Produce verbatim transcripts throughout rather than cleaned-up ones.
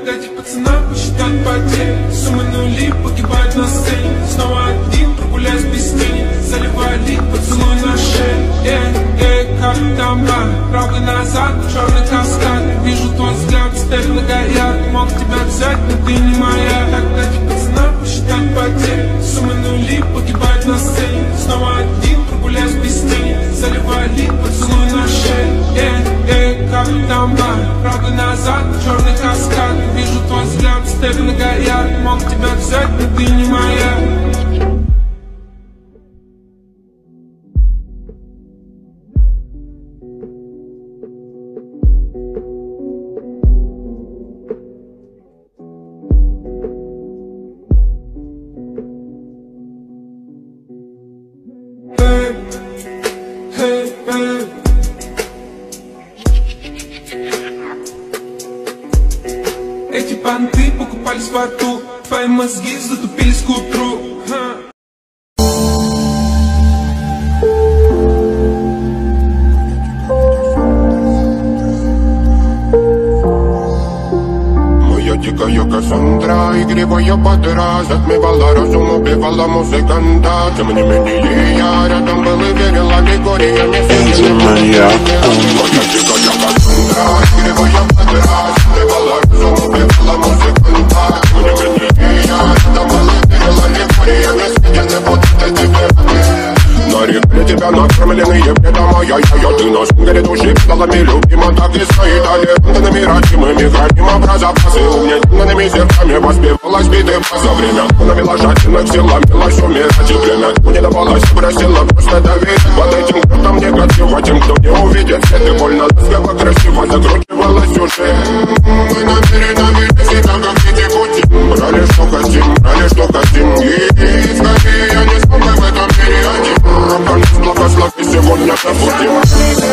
Дайте пацанам посчитать потери. Суммы нули погибают на сцене. Снова один, прогуляюсь без тени. Заливаю лик, поцелуй на шее. Эй, эй, как там, а? Правый назад, черный каскад. Вижу твой взгляд, степь многояд. Мог тебя взять, но ты не моя. Так дайте пацанам посчитать потери. Суммы нули погибают на сцене. Снова один, прогуляюсь без тени. Заливаю лик, поцелуй на шее. Эй, эй, как там, а? Правый назад, черный каскад. Вижу твой взгляд, степь многояд. Мог тебя взять, но ты не моя. Эти понты покупались в аду. Твои мозги затупились к утру. Ха. Моя дикая Кассандра, игривая подра, затмевала разум, убивала музыканта. Тем не менее я рядом был и верил, аллегория не сидела. Моя дикая Кассандра, игривая подра, затмевала разум, убивала музыканта. Тем не менее я рядом был и верил, аллегория не сидела. Вот это тебе. Нарекли тебя накормленные бредом, а я, я, я, ты на сингере души педалами любима, так и стоит аллегантными родимыми, храним образопасы, угнетенными сердцами воспевалась биты за время, навела жадных сил, ломилась умирать, и время не давалось, просила просто доверить под этим, кто там негатив, а тем, кто не увидит свет, и больно ласково, красиво закручивалась уже. Мы намеренно видим себя, как дети кутим, брали что хотим, брали что хотим, и скорее я не смог в этом мире один. Конец благослови, сегодня забудем.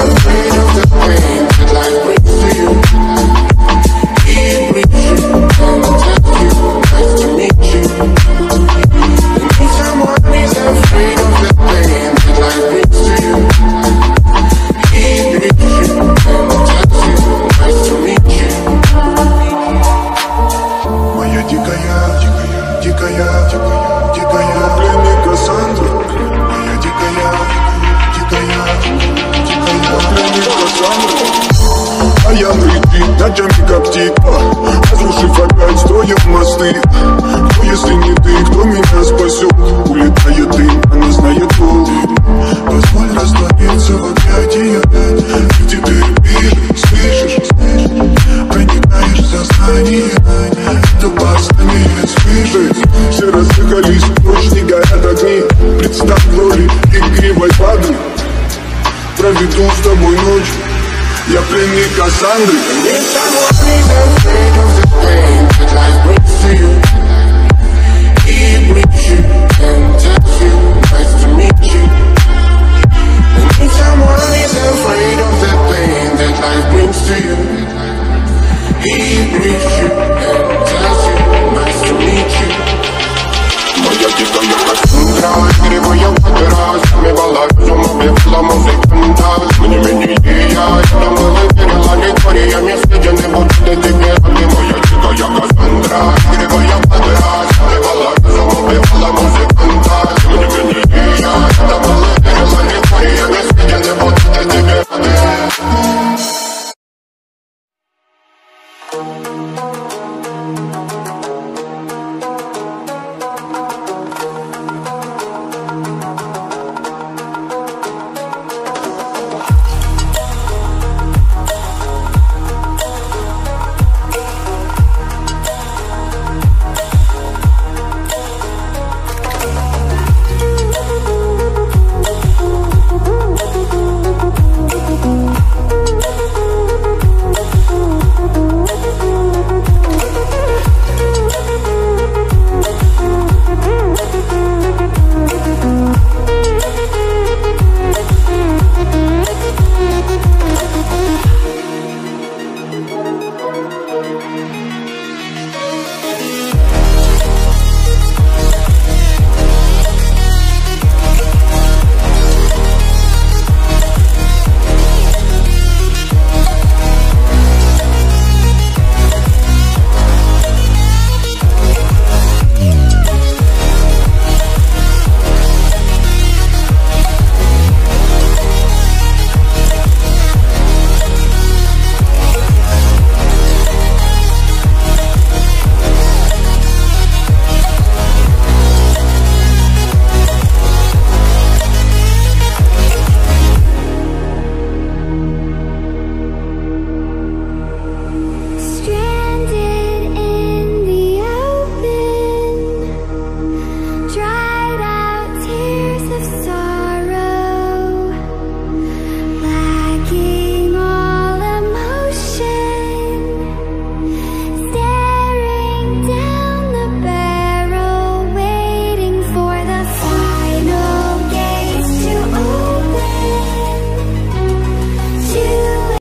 Моя дикая, дикая, дикая, дикая, дикая пленник Кассандра. Моя дикая, дикая, дикая пленник Кассандра. А я летит, ночами коптит, разрушив опять, строим мосты. Кто, если не ты, кто меня спасет? Улетает дым, она знает пол. Позволь раствориться в объятиях, где ты видишь, слышишь, проникаешь в сознание. Это бастами слышишь. Все разъехались, ночь не горят огни. Представь в роли игривой падры. Проведу с тобой ночь. Я пленник Кассандры. Keep reaching and